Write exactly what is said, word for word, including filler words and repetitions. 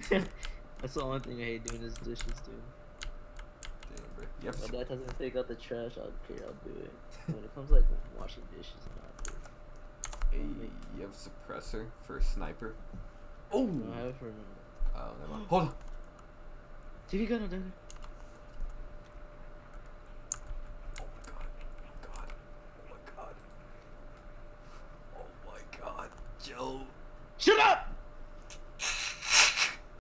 That's the only thing I hate doing is dishes, dude. Damn, bro. You have My to. dad tells me to take out the trash. I don't care. I'll do it. When it comes like washing dishes, not this. Hey, you have a suppressor for a sniper. Oh. I have it for. Oh, never mind. Hold on. Did he got no dagger?